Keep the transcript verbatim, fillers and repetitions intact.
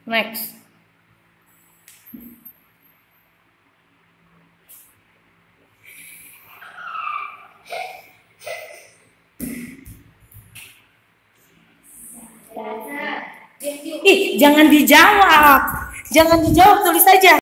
Next. Ih, jangan dijawab. Jangan dijawab, tulis aja.